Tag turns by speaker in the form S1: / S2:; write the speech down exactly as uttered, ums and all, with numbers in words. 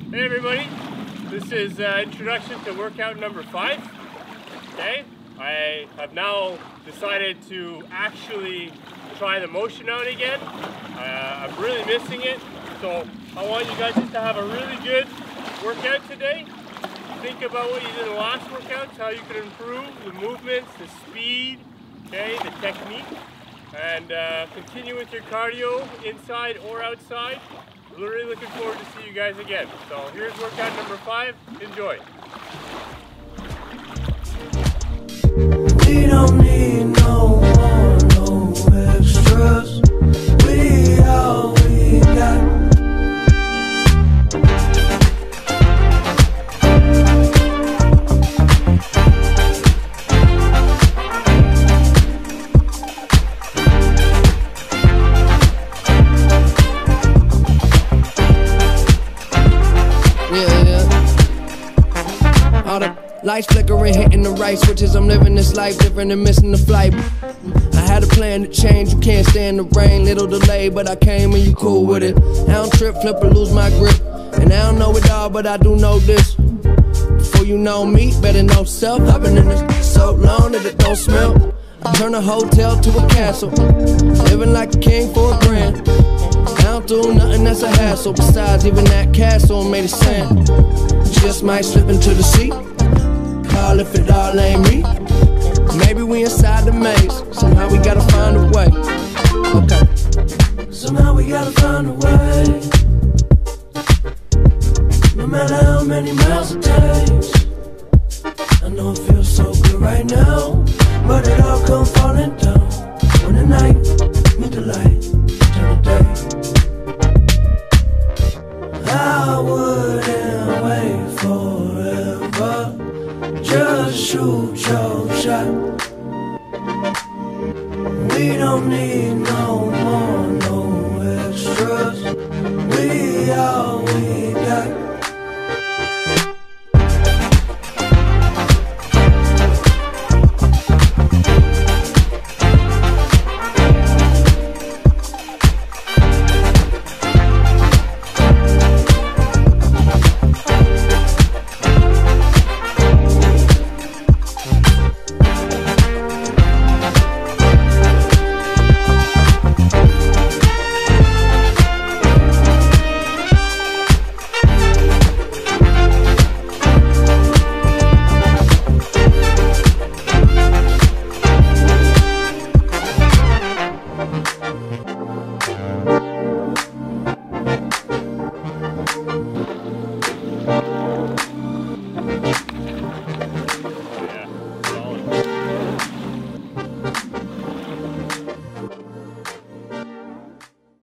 S1: Hey everybody, this is uh, introduction to workout number five. Okay, I have now decided to actually try the motion out again. Uh, I'm really missing it, so I want you guys just to have a really good workout today. Think about what you did in the last workouts, how you can improve the movements, the speed, okay, the technique, and uh, continue with your cardio inside or outside. Really looking forward to see you guys again. So here's workout number five. Enjoy.
S2: We don't need no more, no extras. We all we got.
S3: Lights flickering, hitting the right switches. I'm living this life different than missing the flight. I had a plan to change, you can't stand the rain. Little delay, but I came and you cool with it. I don't trip, flip, or lose my grip. And I don't know it all, but I do know this. Before you know me, better know self. I've been in this so long that it don't smell. I turn a hotel to a castle. Living like a king for a grand. I don't do nothing that's a hassle. Besides, even that castle made it sand. Just might slip into the sea. Call if it all ain't me. Maybe we inside the maze. Somehow we gotta find a way. Okay.
S2: Somehow we gotta find a way. No matter how many miles it takes. I know it feels so good right now, but it all comes falling down when the night meet the light turn the day. I wouldn't wait forever. Just shoot your shot. We don't need no more, no extras. We all